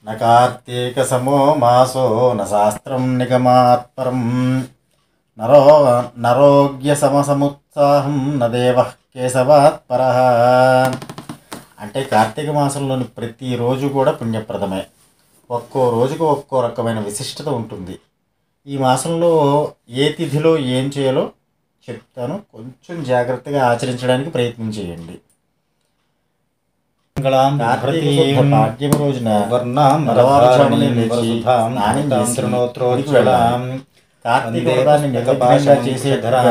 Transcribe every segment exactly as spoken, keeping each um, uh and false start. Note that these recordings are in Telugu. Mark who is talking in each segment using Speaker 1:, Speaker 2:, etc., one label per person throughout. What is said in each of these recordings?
Speaker 1: न कार्तीकसमो मासो न శాస్త్రం నిగమాత్ పరం నరో నరోగ్యసమసముత్సాహం న దేవః కేశవాత్ పరః. అంటే కార్తీక మాసంలోని ప్రతిరోజు కూడా పుణ్యప్రదమే. ఒక్కో రోజుకు ఒక్కో రకమైన విశిష్టత ఉంటుంది. ఈ మాసంలో ఏ తిథిలో ఏం చేయాలో చెప్తాను, కొంచెం జాగ్రత్తగా ఆచరించడానికి ప్రయత్నం చేయండి. పాడ్యమి రోజున తెల్లవారుజామునే లేచి స్నానం చేసి కార్తీక వ్రతాన్ని నిర్విఘ్నంగా చేసే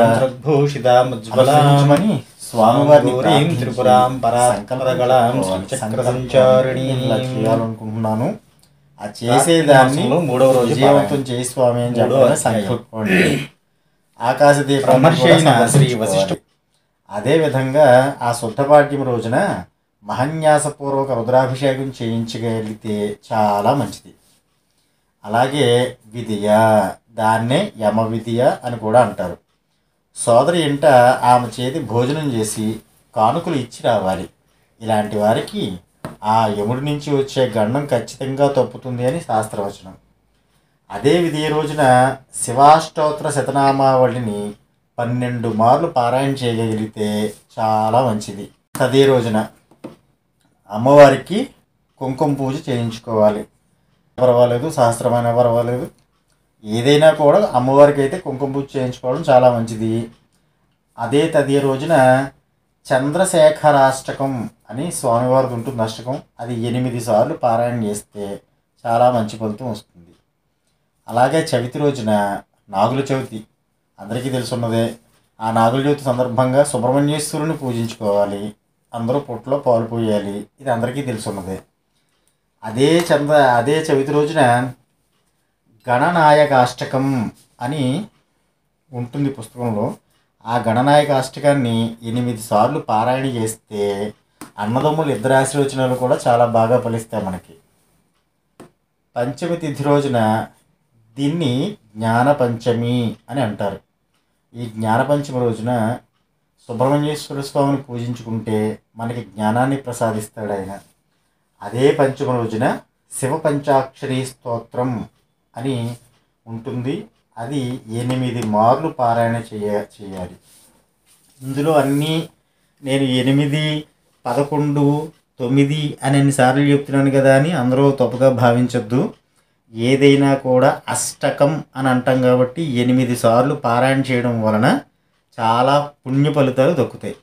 Speaker 1: ధరాంతర్భూషితాముజ్వలామని స్వామివారిని త్రిపురాం పరాశంకరగళాం చక్రసంచారిణి చేయాలనుకుంటున్నాను. ఆ చేసేదాన్ని మూడవ రోజు విజయవంతం చేయి స్వామి అని చెప్పాలని సంకల్పండి. ఆకాశదీపం శ్రీ వశిష్ఠ. అదేవిధంగా ఆ శుద్ధపాడ్యం రోజున మహన్యాసపూర్వక రుద్రాభిషేకం చేయించగలిగితే చాలా మంచిది. అలాగే విధియ, దాన్నే యమ విధియ అని కూడా అంటారు. సోదరి ఇంట ఆమె చేతి భోజనం చేసి కానుకలు ఇచ్చి రావాలి. ఇలాంటి వారికి ఆ యముడి నుంచి వచ్చే గండం ఖచ్చితంగా తప్పుతుంది అని శాస్త్రవచనం. అదే విధియ రోజున శివాష్టోత్తర శతనామావళిని పన్నెండు మార్లు పారాయణ చేయగలిగితే చాలా మంచిది. అదే రోజున అమ్మవారికి కుంకుమ పూజ చేయించుకోవాలి. పర్వాలేదు, సహస్రమైన పర్వాలేదు, ఏదైనా కూడా అమ్మవారికి అయితే కుంకుమ పూజ చేయించుకోవడం చాలా మంచిది. అదే తదియ రోజున చంద్రశేఖరాష్టకం అని స్వామివారికి ఉంటుంది అష్టకం. అది ఎనిమిది సార్లు పారాయణ చేస్తే చాలా మంచి ఫలితం వస్తుంది. అలాగే చవితి రోజున నాగుల చవితి అందరికీ తెలుసున్నదే. ఆ నాగుల చవితి సందర్భంగా సుబ్రహ్మణ్యేశ్వరుని పూజించుకోవాలి. అందరూ పుట్టలో పాలు పోయాలి. ఇది అందరికీ తెలుసున్నదే. అదే చంద్ర అదే చవితి రోజున గణనాయకాష్టకం అని ఉంటుంది పుస్తకంలో. ఆ గణనాయకాష్టకాన్ని ఎనిమిది సార్లు పారాయణ చేస్తే అన్నదమ్ములు ఇద్దరు ఆశీర్వచనాలు కూడా చాలా బాగా ఫలిస్తాయి మనకి. పంచమి తిథి రోజున దీన్ని జ్ఞానపంచమి అని అంటారు. ఈ జ్ఞానపంచమి రోజున సుబ్రహ్మణ్యేశ్వర స్వామిని పూజించుకుంటే మనకి జ్ఞానాన్ని ప్రసాదిస్తాడు ఆయన. అదే పంచమ రోజున శివ పంచాక్షరీ స్తోత్రం అని ఉంటుంది. అది ఎనిమిది మార్లు పారాయణ చేయ చేయాలి. ఇందులో అన్నీ నేను ఎనిమిది పదకొండు తొమ్మిది అని అన్నిసార్లు చెప్తున్నాను కదా అని అందరూ తప్పుగా భావించొద్దు. ఏదైనా కూడా అష్టకం అని అంటాం కాబట్టి ఎనిమిది సార్లు పారాయణ చేయడం వలన చాలా పుణ్య ఫలితాలు దక్కుతాయి.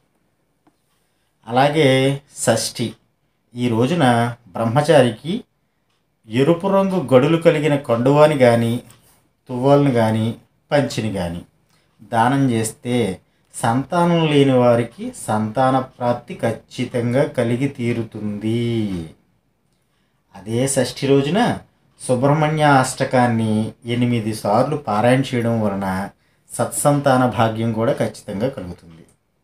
Speaker 1: అలాగే షష్ఠి. ఈ రోజున బ్రహ్మచారికి ఎరుపు రంగు గడులు కలిగిన కండువాని కానీ తువ్వాలను కానీ పంచిని కానీ దానం చేస్తే సంతానం లేని వారికి సంతాన ప్రాప్తి ఖచ్చితంగా కలిగి తీరుతుంది. అదే షష్ఠి రోజున సుబ్రహ్మణ్య అష్టకాన్ని ఎనిమిది సార్లు పారాయణ చేయడం వలన సత్సంతాన భాగ్యం కూడా ఖచ్చితంగా కలుగుతుంది.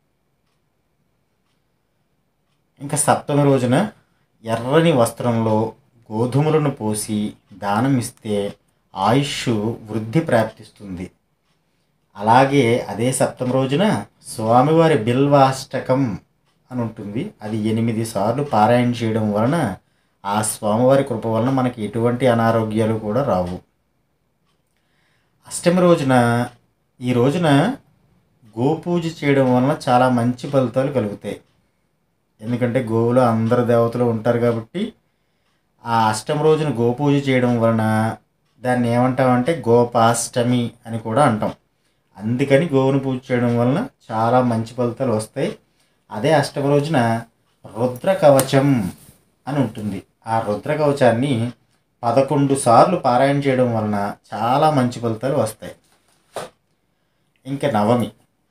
Speaker 1: ఇంకా సప్తమి రోజున ఎర్రని వస్త్రంలో గోధుమలను పోసి దానం ఇస్తే ఆయుష్ వృద్ధి ప్రాప్తిస్తుంది. అలాగే అదే సప్తమి రోజున స్వామివారి బిల్వాష్టకం అని ఉంటుంది. అది ఎనిమిది సార్లు పారాయణ చేయడం వలన ఆ స్వామివారి కృప వలన మనకి ఎటువంటి అనారోగ్యాలు కూడా రావు. అష్టమి రోజున ఈ రోజున గోపూజ చేయడం వలన చాలా మంచి ఫలితాలు కలుగుతాయి. ఎందుకంటే గోవులు అందరు దేవతలు ఉంటారు కాబట్టి ఆ అష్టమి రోజున గోపూజ చేయడం వలన దాన్ని ఏమంటామంటే గోపాష్టమి అని కూడా అంటాం. అందుకని గోవును పూజ చేయడం వలన చాలా మంచి ఫలితాలు వస్తాయి. అదే అష్టమి రోజున రుద్ర కవచం అని ఉంటుంది. ఆ రుద్ర కవచాన్ని పదకొండు సార్లు పారాయణ చేయడం వలన చాలా మంచి ఫలితాలు వస్తాయి. ఇంకా నవమి.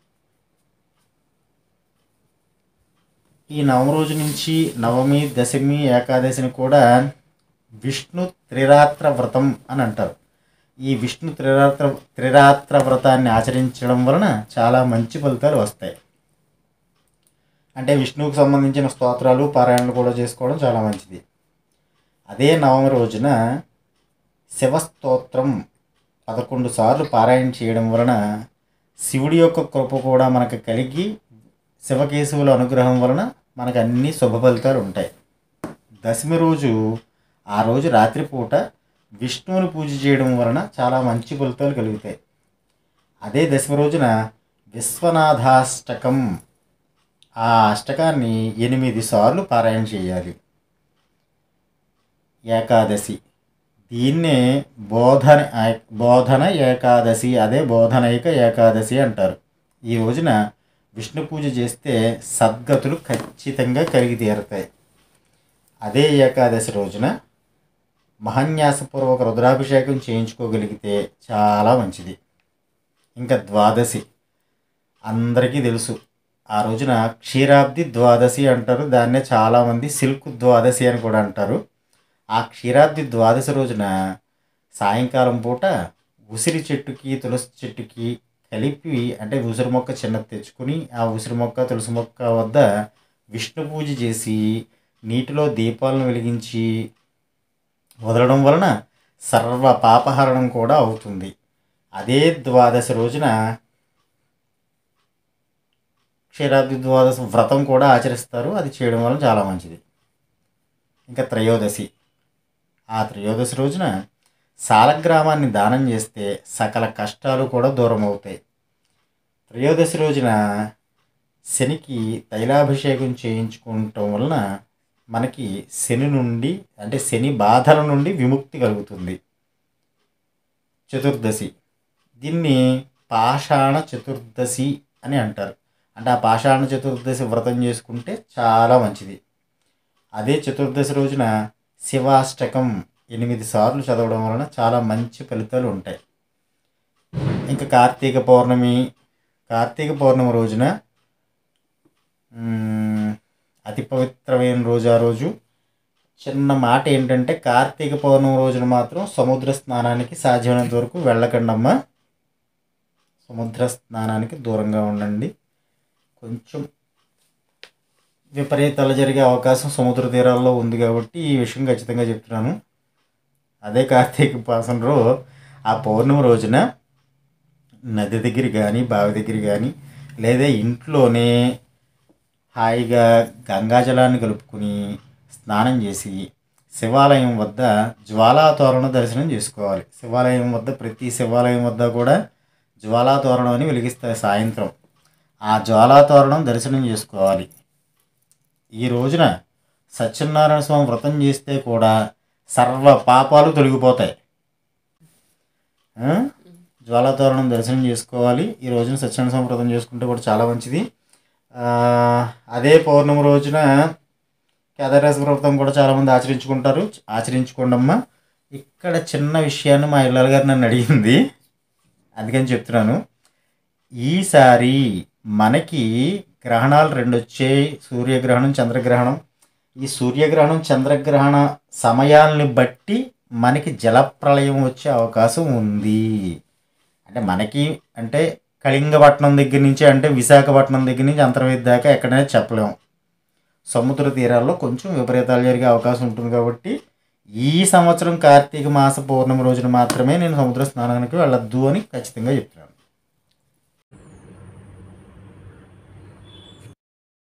Speaker 1: ఈ నవమి రోజు నుంచి నవమి, దశమి, ఏకాదశిని కూడా విష్ణు త్రిరాత్ర వ్రతం అని అంటారు. ఈ విష్ణు త్రిరాత్ర త్రిరాత్ర వ్రతాన్ని ఆచరించడం వలన చాలా మంచి ఫలితాలు వస్తాయి. అంటే విష్ణువుకు సంబంధించిన స్తోత్రాలు పారాయణలు కూడా చేసుకోవడం చాలా మంచిది. అదే నవమి రోజున శివస్తోత్రం పదకొండు సార్లు పారాయణ చేయడం వలన శివుడి యొక్క కృప కూడా మనకు కలిగి శివకేశవుల అనుగ్రహం వలన మనకు అన్ని శుభ ఫలితాలు ఉంటాయి. దశమి రోజు ఆ రోజు రాత్రిపూట విష్ణువుని పూజ చేయడం వలన చాలా మంచి ఫలితాలు కలుగుతాయి. అదే దశమి రోజున విశ్వనాథాష్టకం, ఆ అష్టకాన్ని ఎనిమిది సార్లు పారాయణ చేయాలి. ఏకాదశి, దీన్నే బోధన బోధన ఏకాదశి, అదే బోధనైక ఏకాదశి అంటారు. ఈ రోజున విష్ణు పూజ చేస్తే సద్గతులు ఖచ్చితంగా కలిగి తీరుతాయి. అదే ఏకాదశి రోజున మహాన్యాసపూర్వక రుద్రాభిషేకం చేయించుకోగలిగితే చాలా మంచిది. ఇంకా ద్వాదశి అందరికీ తెలుసు. ఆ రోజున క్షీరాబ్ది ద్వాదశి అంటారు. దాన్నే చాలామంది సిల్క్ ద్వాదశి అని కూడా అంటారు. ఆ క్షీరాబ్ది ద్వాదశి రోజున సాయంకాలం పూట ఉసిరి చెట్టుకి తులసి చెట్టుకి కలిపి, అంటే ఉసిరి మొక్క చిన్నది తెచ్చుకుని ఆ ఉసిరి మొక్క తులసి మొక్క వద్ద విష్ణు పూజ చేసి నీటిలో దీపాలను వెలిగించి వదలడం వలన సర్వ పాపహరణం కూడా అవుతుంది. అదే ద్వాదశి రోజున క్షీరాబ్ది ద్వాదశి వ్రతం కూడా ఆచరిస్తారు. అది చేయడం వలన చాలా మంచిది. ఇంకా త్రయోదశి, ఆ త్రయోదశి రోజున సాలగ్రామాన్ని దానం చేస్తే సకల కష్టాలు కూడా దూరం అవుతాయి. త్రయోదశి రోజున శనికి తైలాభిషేకం చేయించుకోవటం వలన మనకి శని నుండి, అంటే శని బాధల నుండి విముక్తి కలుగుతుంది. చతుర్దశి, దీన్ని పాషాణ చతుర్దశి అని అంటారు. అంటే ఆ పాషాణ చతుర్దశి వ్రతం చేసుకుంటే చాలా మంచిది. అదే చతుర్దశి రోజున శివాష్టకం ఎనిమిది సార్లు చదవడం వలన చాలా మంచి ఫలితాలు ఉంటాయి. ఇంకా కార్తీక పౌర్ణమి, కార్తీక పౌర్ణమి రోజున అతి పవిత్రమైన రోజు. ఆ రోజు చిన్న మాట ఏంటంటే, కార్తీక పౌర్ణమి రోజున మాత్రం సముద్ర స్నానానికి సాధ్యమైనంత వరకు వెళ్ళకండమ్మా. సముద్ర స్నానానికి దూరంగా ఉండండి. కొంచెం విపరీతాలు జరిగే అవకాశం సముద్ర తీరాల్లో ఉంది కాబట్టి ఈ విషయం ఖచ్చితంగా చెప్తున్నాను. అదే కార్తీక మాసంలో ఆ పౌర్ణమి రోజున నది దగ్గర కానీ బావి దగ్గర కానీ, లేదా ఇంట్లోనే హాయిగా గంగాజలాన్ని కలుపుకొని స్నానం చేసి శివాలయం వద్ద జ్వాలాతోరణ దర్శనం చేసుకోవాలి. శివాలయం వద్ద, ప్రతి శివాలయం వద్ద కూడా జ్వాలాతోరణం అని వెలిగిస్తారు సాయంత్రం. ఆ జ్వాలాతోరణం దర్శనం చేసుకోవాలి. ఈ రోజున సత్యనారాయణ స్వామి వ్రతం చేస్తే కూడా సర్వ పాపాలు తొలగిపోతాయి. జ్వాలాతోరణం దర్శనం చేసుకోవాలి. ఈ రోజున సత్యనారాయణ స్వామి వ్రతం చేసుకుంటే కూడా చాలా మంచిది. అదే పౌర్ణమి రోజున కేదారేశ్వర వ్రతం కూడా చాలామంది ఆచరించుకుంటారు. ఆచరించుకోండమ్మా. ఇక్కడ చిన్న విషయాన్ని మా ఇళ్ళ గారు నన్ను అడిగింది, అందుకని చెప్తున్నాను. ఈసారి మనకి గ్రహణాలు రెండు వచ్చాయి, సూర్యగ్రహణం, చంద్రగ్రహణం. ఈ సూర్యగ్రహణం చంద్రగ్రహణ సమయాల్ని బట్టి మనకి జలప్రళయం వచ్చే అవకాశం ఉంది. అంటే మనకి అంటే కళింగపట్నం దగ్గర నుంచి, అంటే విశాఖపట్నం దగ్గర నుంచి అంతర్వేది దాకా ఎక్కడైనా చెప్పలేము. సముద్ర తీరాల్లో కొంచెం విపరీతాలు జరిగే అవకాశం ఉంటుంది. కాబట్టి ఈ సంవత్సరం కార్తీక మాస పౌర్ణమి రోజున మాత్రమే నేను సముద్ర స్నానానికి వెళ్ళొద్దు అని ఖచ్చితంగా చెప్తున్నాను.